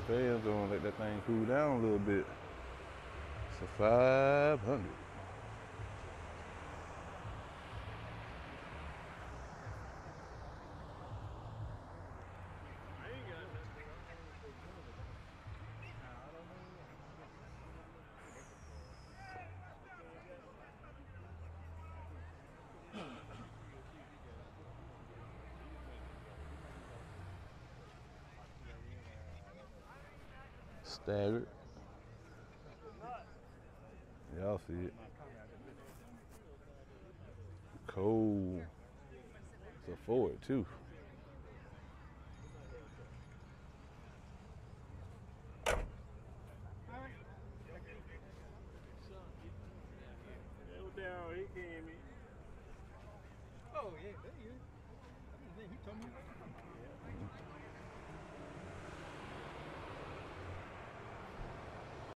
fans on, let that thing cool down a little bit. So 500. Staggered. Y'all see it. Cold. It's a forward too. Oh, yeah, there you go.